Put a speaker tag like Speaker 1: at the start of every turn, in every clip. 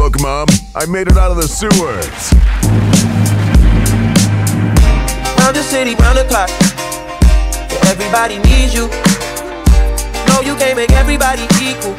Speaker 1: Look, Mom, I made it out of the sewers.
Speaker 2: Round the city, round the clock. Everybody needs you. No, you can't make everybody equal.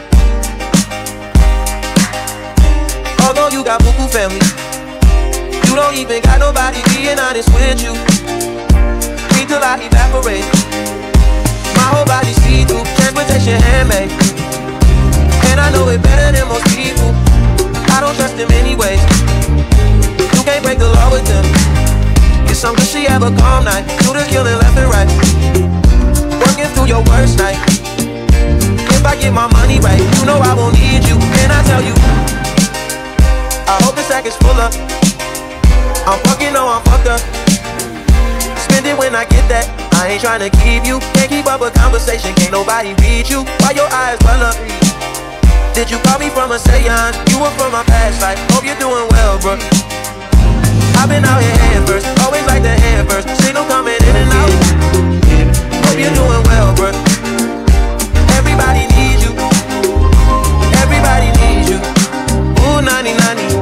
Speaker 2: Although you got boo-boo family, you don't even got nobody being honest with you. Wait till I evaporate. My whole body see-through, transportation handmade. And I know it better than most people. I don't trust them anyways. You can't break the law with them. Get some good, she have a calm night. Do the killing left and right. Working through your worst night. If I get my money right, you know I won't need you. And I tell you, I hope the sack is full up. I'm fucking, no, I'm fucked up. Spend it when I get that. I ain't tryna keep you. Can't keep up a conversation, can't nobody read you. Why your eyes well up? Did you call me from a seance? You were from my past life. Hope you're doing well, bro. I've been out here head first, always like the head first. Signal coming in and out. Hope you're doing well, bro. Everybody needs you. Everybody needs you. Ooh, 90-90.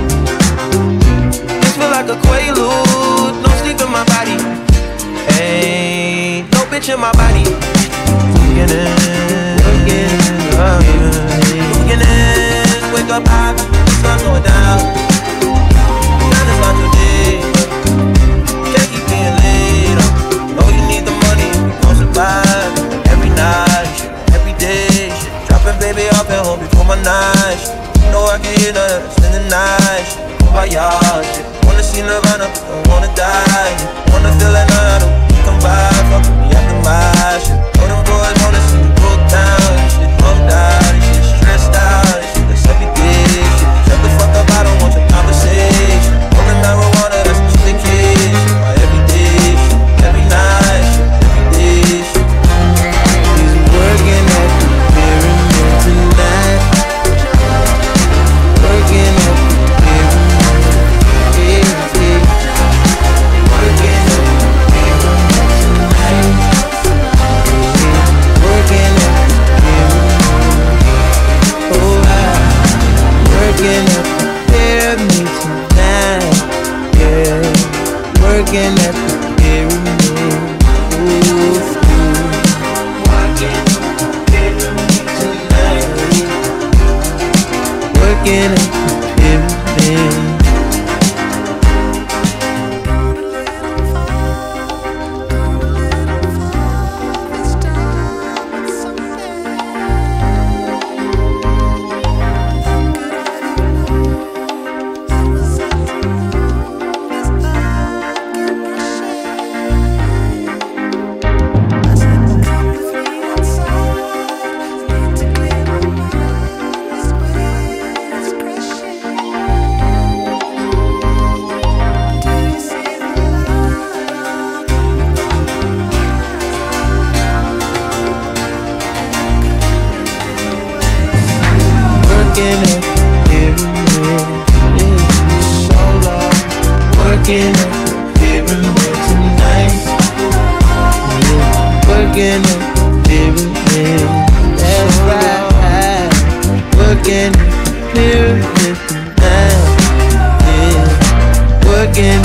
Speaker 2: This feel like a quaalude. No sleep in my body. Ain't no bitch in my body. Looking in, wake up high, the sun's going down. Time to start your day. Can't keep being late. Know you need the money, we gon' survive. Every night, every day. Dropping baby off at home before my night. You know I can hear that, spend the night. Kumbaya, wanna see Nirvana, but don't wanna die. Wanna feel like none of them come by. Fuck with me after my shit. Know them boys wanna see me broke down. Shit bumped out, shit stressed out. Shit that's every day. Shut the fuck up, I don't want your conversation. Rolling marijuana, that's just the case. My everyday shit, every night shit, every day shit.
Speaker 3: He's working at the pyramid tonight. Working at the pyramid, working at the pyramid tonight. Working at the pyramid, oh working at the pyramid tonight. Yeah, working at the pyramid. Ooh, working at the pyramid tonight. Working at the pyramid. Working at the pyramid, yeah, so long. Working at the pyramid tonight. Yeah, working at the pyramid, that's right. Working at the pyramid tonight. Yeah, working